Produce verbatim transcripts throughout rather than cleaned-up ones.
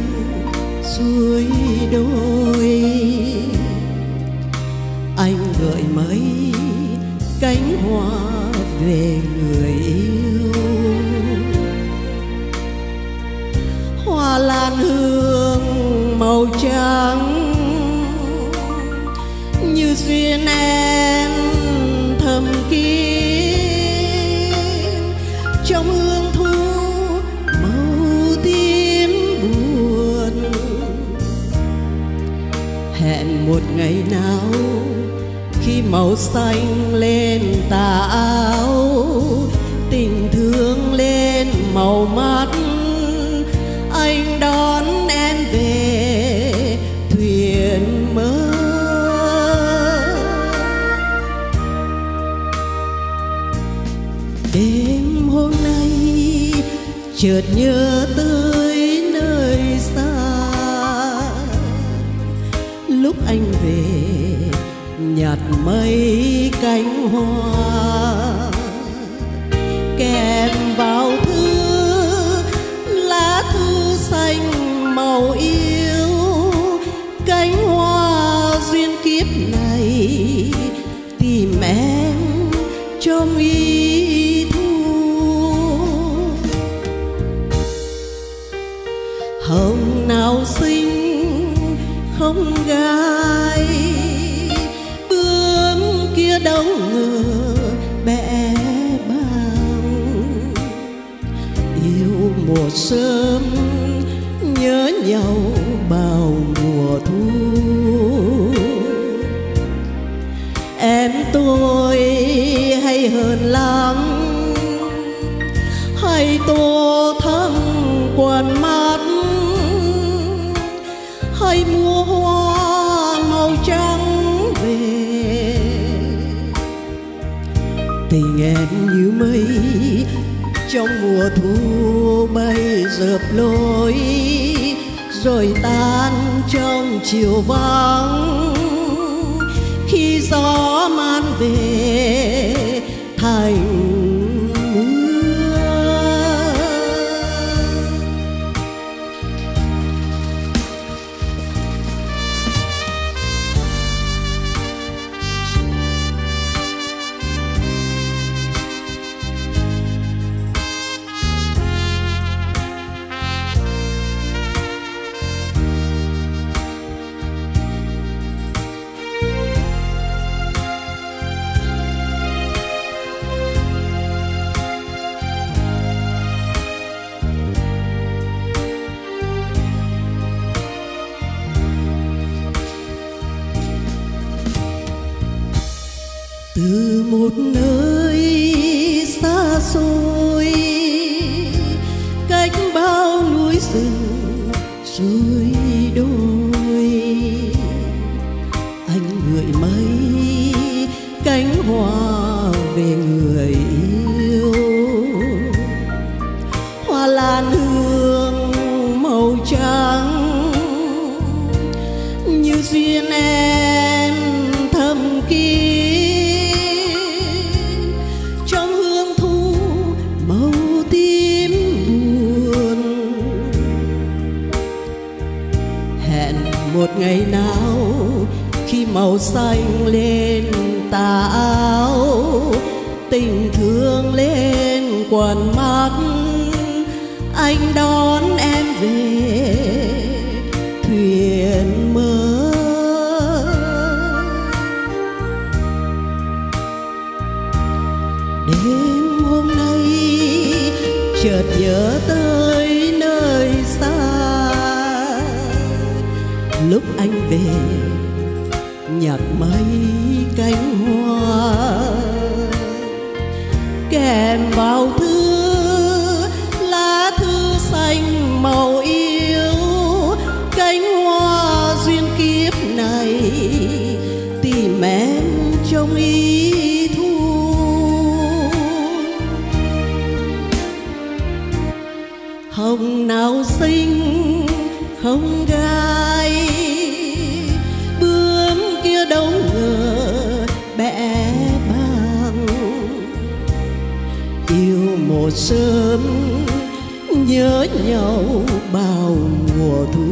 suối đôi. Anh gợi mấy cánh hoa về người yêu, hoa lan hương màu trắng như duyên em thầm kín, trong hương thu màu tím buồn. Hẹn một ngày nào khi màu xanh lên tà áo, tình thương lên màu mắt, anh đón em về thuyền mơ. Đêm hôm nay chợt nhớ tới nơi xa, lúc anh về nhặt mấy cánh hoa, kèm vào thư lá thư xanh màu yêu. Cánh hoa duyên kiếp này tìm em trong ý thu. Hồng nào xinh không gai, bướm kia đâu ngờ bẽ bàng. Yêu mùa sớm nhớ nhau bao mùa thu. Em tôi hay hơn lắm, hay tô thắm quần mắt, hay mua hoa màu trắng về. Tình em như mây trong mùa thu bay dợp lối, rồi tan trong chiều vắng khi gió man về thành mưa. Từ một nơi xa xôi, cách bao núi rừng suối đôi, anh gửi mấy cánh hoa về người yêu. Hoa lan hương màu trắng như duyên em thầm kín, một ngày nào khi màu xanh lên tà áo, tình thương lên quần mắt, anh đón em về thuyền mơ. Đêm hôm nay chợt nhớ tới nơi xa, lúc anh về nhặt mấy cánh hoa, kèm vào thư lá thư xanh màu yêu. Cánh hoa duyên kiếp này tìm em trong ý thu. Hồng nào xinh không gai, bướm kia đâu ngờ bẽ bàng. Yêu một sớm nhớ nhau bao mùa thu.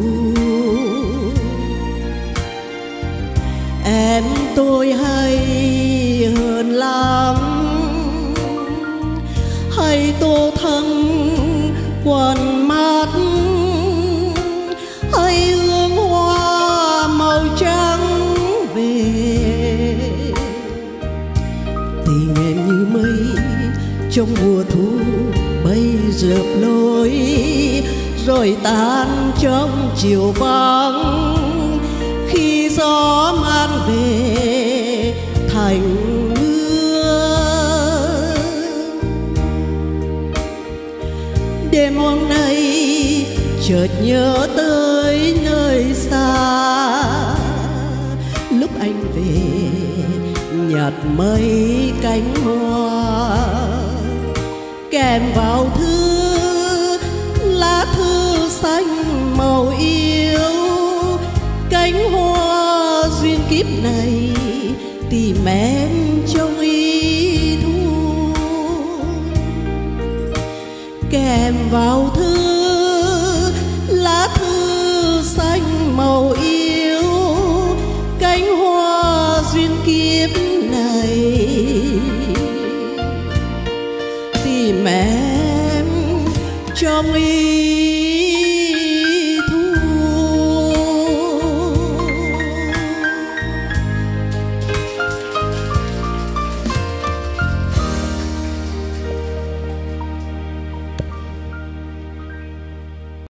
trong mùa thu bay rợp lối, rồi tan trong chiều vắng khi gió man về thành mưa. Đêm hôm nay chợt nhớ tới nơi xa, lúc anh về nhạt mây cánh hoa, kèm vào thư lá thư xanh màu yêu. Cánh hoa duyên kiếp này tìm em trong ý thu, kèm vào thư lá thư xanh màu yêu. Cánh hoa duyên kiếp này tìm em trong ý